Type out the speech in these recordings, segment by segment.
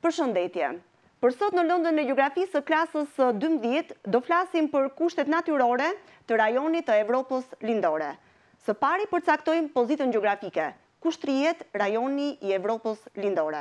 Përshëndetje. Për sot në lëndën e gjeografisë së klasës 12 do flasim për kushtet natyrore të rajonit të Evropës Lindore. Së pari përcaktojmë pozitën gjeografike. Ku shtrihet rajoni i Evropës Lindore?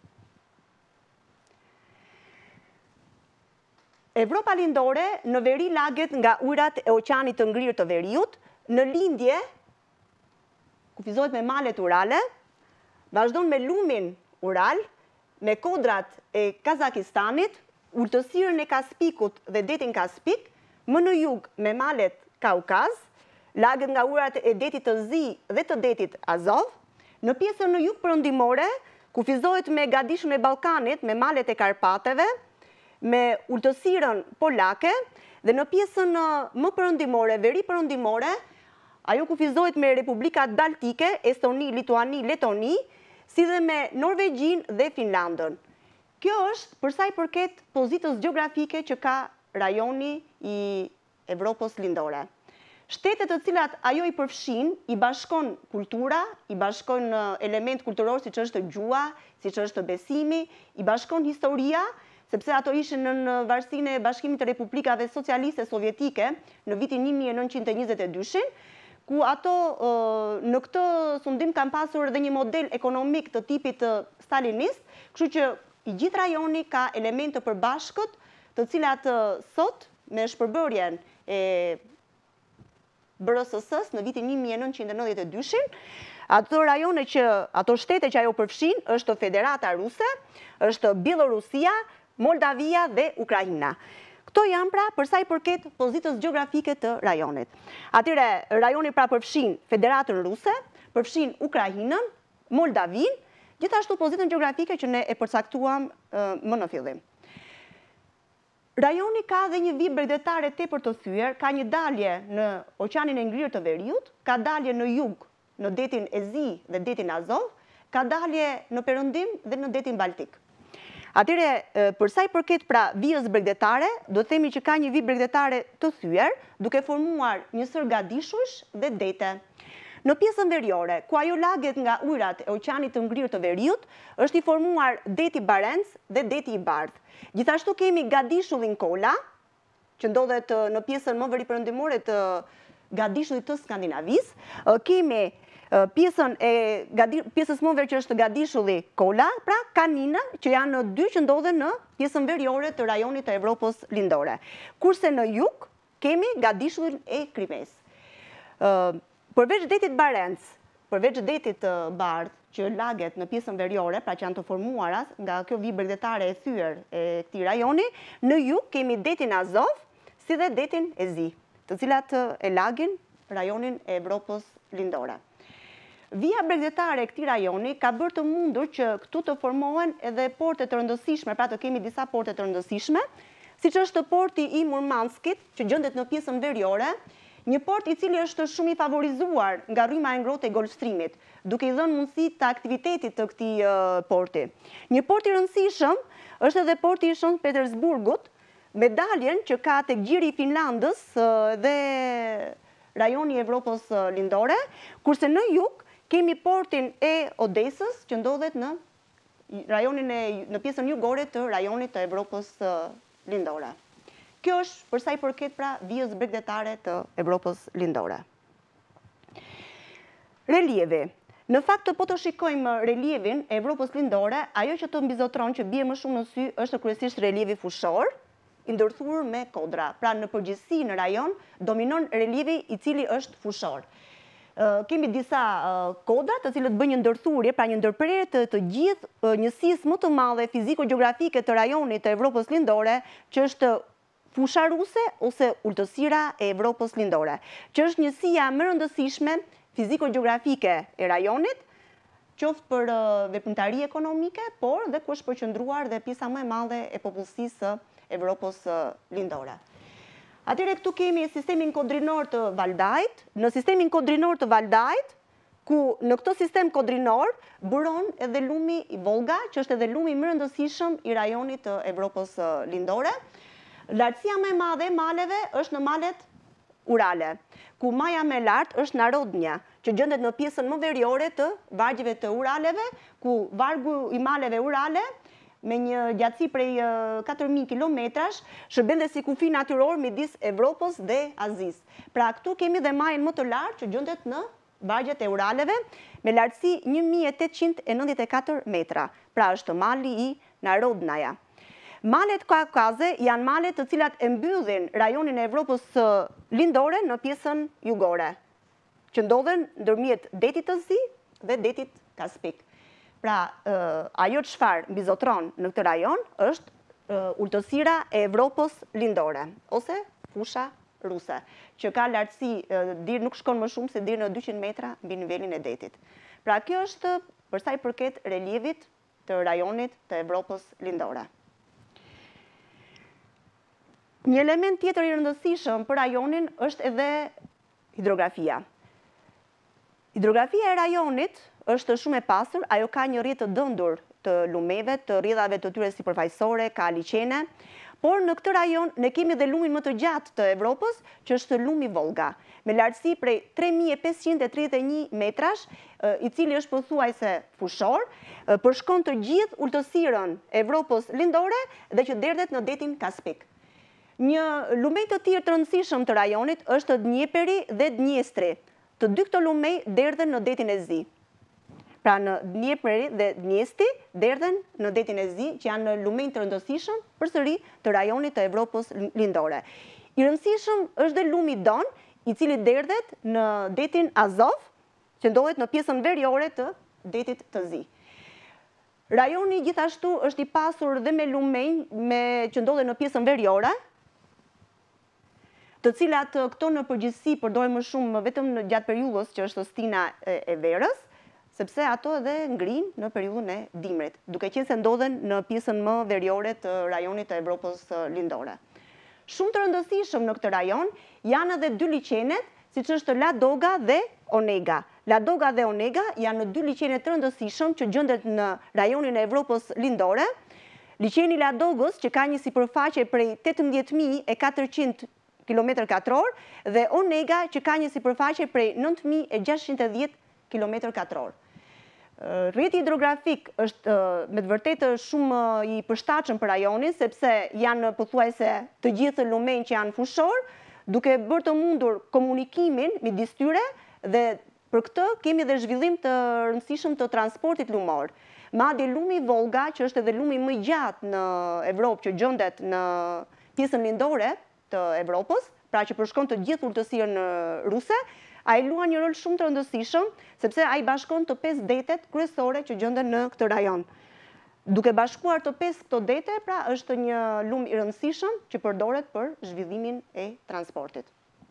Evropa Lindore në veri laget nga ujrat e oqeanit të ngrirë të veriut, në lindje kufizohet me malet urale, vazhdon me lumin ural, me kodrat e Kazakistanit, ultësirën e Kaspikut dhe detin Kaspik, më në jug me malet Kaukaz, laget nga ujrat e detit të Zi dhe të detit Azov, në pjesën në jug perëndimore, kufizohet me gadishën e Ballkanit me malet e Karpateve, me ultësirën polake, dhe në pjesën më perëndimore, veri perëndimore, ajo kufizohet me republikat baltike, Estoni, Lituani, Letoni, si dhe me Norvegjin dhe Finlandën. Kjo është përsa i përket pozitës gjeografike që ka rajoni i Evropës Lindore. Shtetet të cilat ajo i përfshin, i bashkon kultura, i bashkon element kulturor si që është gjua, si që është besimi, i bashkon historia, sepse ato ishin në varësinë e Bashkimit të Republikave Socialiste Sovjetike në vitin 1922, ku ato në këtë sundim kanë pasur edhe një model ekonomik të tipit stalinist, kështu që i gjithë rajoni ka elemente të përbashkët, të cilat sot me shpërbërjen e BRSS-s në vitin 1992, ato shtete që ajo përfshin është Federata Ruse, është Bielorusia, Moldavia dhe Ukraina. Këto janë pra përsa i përket pozitës gjeografike të rajonit. Atyre, rajoni pra përfshin Federatën Ruse, përfshin Ukrainën, Moldavin, gjithashtu pozitën gjeografike që ne e përcaktuam më në fillim. Rajoni ka dhe një vijë bregdetare tepër të thyer, ka një dalje në oqeanin e ngrirë të veriut, ka dalje në jug, në detin e Zi dhe detin Azov, ka dalje në perëndim dhe në detin Baltik. Atyre, përsa i përket pra vijës bregdetare, do themi që ka një vijë bregdetare të thyer, duke formuar një sër gadishush dhe dete. Në pjesën veriore, ku ajo laget nga ujrat e oqeanit të ngrirë të veriut, është i formuar deti Barents dhe deti i Bardh. Gjithashtu kemi gadishullin Kola, që ndodhet në pjesën më veriperëndimore të gadishullit të Skandinavisë. Kemi pjesës më verë që është gadishulli Kola, pra Kanina, që janë dy që ndodhen në pjesën veriore të rajonit të Evropës Lindore. Kurse në jug, kemi gadishullin e Krimes. Përveç detit Barents, përveç detit Bardh, që laget në pjesën veriore, pra që janë të formuarat nga kjo vijë bregdetare e thyer e këtij rajoni, në jug kemi detin Azov, si dhe detin e Zi, të cilat e lagin rajonin e Evropës Lindore. Vija bregdetare e këtij rajoni ka bërë të mundur që këtu të formohen edhe porte të rëndësishme, pra të kemi disa porte të rëndësishme, siç është porti i Murmanskit, që gjendet në pjesën veriore, një port i cili është shumë i favorizuar nga rryma e ngrohtë e Golfstreamit, duke i dhënë mundësi të aktivitetit të këtij porti. Një port i rëndësishëm është edhe porti i Shën Petersburgut, me daljen që ka tek gjiri i Finlandës dhe rajoni i Evropës Lindore, kurse në jug kemi portin e Odesës, që ndodhet në pjesën jugore të rajonit të Evropës Lindore. Kjo është përsa i përket pra vijës bregdetare të Evropës Lindore. Relievi. Në fakt, po të shikojmë relievin e Evropës Lindore, ajo që të mbizotron që bie më shumë në sy është kryesisht relievi fushor, i ndërthurur me kodra. Pra në përgjithësi në rajon dominon relievi i cili është fushor. Kemi disa kodra të cilët bëjnë një ndërthurje, pra një ndërprerje të gjithë njësisë më të madhe fiziko-gjeografike të rajonit të Evropës Lindore, që është fusha ruse ose ultësira e Evropës Lindore, që është njësia më rëndësishme fiziko-gjeografike e rajonit, qoftë për veprimtari ekonomike, por dhe ku është përqendruar dhe pjesa më e madhe e popullsisë së Evropës Lindore. Atyre këtu kemi sistemin kodrinor të Valdajt. Në sistemin kodrinor të Valdajt, ku në këtë sistem kodrinor buron edhe lumi i Volga, që është edhe lumi më rëndësishëm i rajonit të Evropës Lindore. Lartësia më e madhe e maleve është në malet Urale, ku maja më e lartë është Narodnja, që gjendet në pjesën më veriore të vargjeve të Uraleve, ku vargu i maleve Urale me një gjatësi prej 4.000 kilometrash, shërben dhe si kufi natyror midis Evropës dhe Azis. Pra këtu kemi dhe majën më të lartë që gjendet në vargjet e Uraleve, me lartësi 1.894 metra. Pra është mali i Narodnaja. Malet Kaukaze janë malet të cilat e mbyllin rajonin e Evropës lindore në pjesën jugore, që ndodhen ndërmjet detit të Zi dhe detit Kaspik. Pra, ajo çfarë mbizotron në këtë rajon është ultësira e Evropës lindore, ose fusha ruse, që ka lartësi, nuk shkon më shumë se deri në 200 metra mbi nivelin e detit. Pra, kjo është për sa i përket relievit të rajonit të Evropës lindore. Një element tjetër i rëndësishëm për rajonin është edhe hidrografia. Hidrografia e rajonit është shumë e pasur, ajo ka një rrjet të dëndur të lumeve, të rrjedhave të tyre sipërfaqësore, ka liçene, por në këtë rajon ne kemi dhe lumin më të gjatë të Evropës, që është lumi Volga, me lartësi prej 3.531 metrash, i cili është pothuajse fushor, përshkon të gjithë ultësirën e Evropës lindore dhe që derdhet në detin Kaspik. Një lumej të tjerë të rëndësishëm të rajonit është Dnjepri dhe Dnjestri. Të dy këto lumej derdhen në detin e Zi. Pra në Dnjepri dhe Dnjesti derdhen në detin e Zi, që janë lumej të rëndësishëm përsëri të rajonit të Evropës lindore. I rëndësishëm është dhe lumi Don, i cili derdhet në detin Azov, që ndodhet në pjesën veriore të detit të Zi. Rajoni gjithashtu është i pasur dhe me lumej që ndodhet në pjesën veriore, të cilat këto në përgjithësi përdoren më shumë vetëm në gjatë periudhës që është stina e verës, sepse ato edhe ngrin në periudhën e dimrit, duke qenë se ndodhen në pjesën më veriore të rajonit të Evropës lindore. Shumë të rëndësishëm në këtë rajon janë edhe dy liçenet, siç është Ladoga dhe Onega. Ladoga dhe Onega janë në dy liçene të rëndësishëm që gjendet në rajonin e Evropës lindore. Liçeni Ladogës, që ka një sipërfaqe prej 18.400 km2 dhe Onega, që ka një sipërfaqe prej 9.610 km2. Rrjeti hidrografik është me të vërtetë shumë i përshtatshëm për rajonin, sepse janë pothuajse të gjithë lumejnë që janë fushor, duke bërë të mundur komunikimin midis tyre dhe për këtë kemi dhe zhvillim të rëndësishëm të transportit lumor. Madje lumi Volga, që është edhe lumi më i gjatë në Evropë, që gjendet në pjesën lindore të Evropës, pra që përshkon të gjithë ultësirën ruse, ai luan një rol shumë të rëndësishëm, sepse ai bashkon të 5 detet kryesore që gjenden në këtë rajon. Duke bashkuar të 5 këto dete, pra është një lum i rëndësishëm që përdoret për zhvillimin e transportit.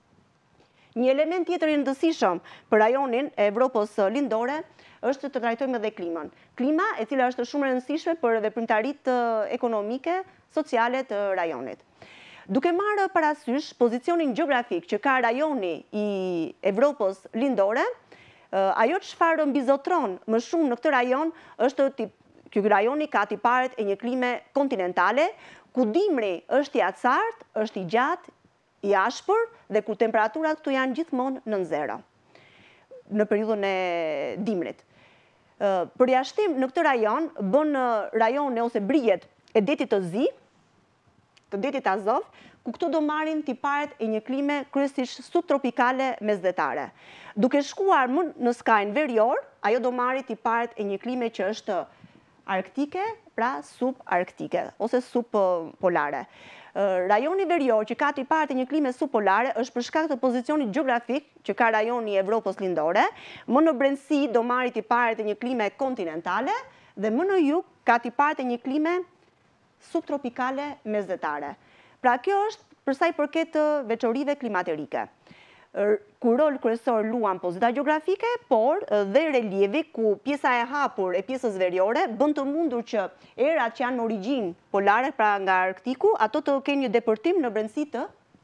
Një element tjetër i rëndësishëm për rajonin e Evropës lindore është të trajtojmë edhe klimën. Klima e cila është shumë e rëndësishme për veprimtaritë ekonomike, sociale të rajonit. Duke marrë parasysh pozicionin gjeografik që ka rajoni i Evropës lindore, ajo çfarë mbizotron më shumë në këtë rajon është ky rajoni ka tiparet e një klime kontinentale, ku dimri është i acartë, është i gjatë, i ashpër dhe ku temperaturat këtu janë gjithmonë nën zero në periudhën e dimrit. Përjashtim në këtë rajon bën rajone ose brijet e detit të Zi, të detit Azov, ku këto do marrin tiparet e një klime kryesisht subtropikale mesdhetare. Duke shkuar më në skajnë verior, ajo do marri tiparet e një klime që është arktike, pra subarktike ose subpolare. Rajoni verior që ka tiparet e një klime subpolare është për shkak të pozicionit gjeografik që ka rajoni i Evropës lindore, më në brendësi do marri tiparet e një klime kontinentale dhe më në jug ka tiparet e një klime subtropikale mesdhetare. Pra kjo është për sa i përket veçorive klimaterike. Ku rol kryesor luan pozita gjeografike, por dhe relievi ku pjesa e hapur e pjesës veriore bën të mundur që erat që janë me origjinë polare, pra nga Arktiku, ato të kenë një depërtim në brendësi të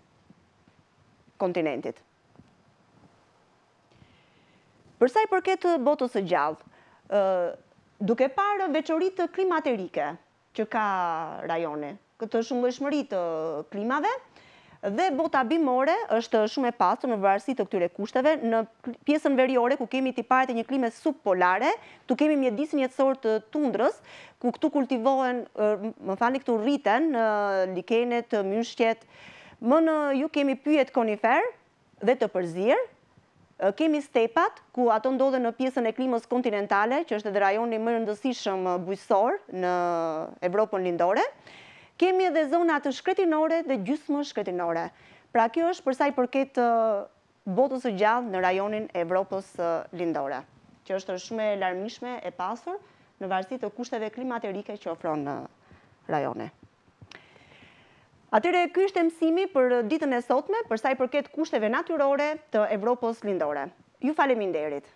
kontinentit. Për sa i përket botës së gjallë, duke parë veçoritë klimaterike që ka rajoni, këtë shumëllojshmëri të klimave, Dhe bota bimore është shumë e pasur në varësi të këtyre kushteve. Në pjesën veriore, ku kemi tiparet e një klime subpolare, tu kemi mjedisin jetësor të tundrës, ku këtu kultivohen, këtu rriten likenet, myshqet. Më në ju kemi pyjet konifer dhe të përzir. Kemi stepat, ku ato ndodhen në pjesën e klimës kontinentale, që është edhe rajoni më rëndësishëm bujqësor në Evropën lindore. Kemi edhe zonat shkretinore dhe gjysmë shkretinore. Pra kjo është përsa i përket botës së gjallë në rajonin e Evropës lindore, që është shumë e larmishme e pasur në varësi të kushteve klimaterike që ofron në rajone. Atyre, ky është mësimi për ditën e sotme, përsa i përket kushteve natyrore të Evropës lindore. Ju faleminderit.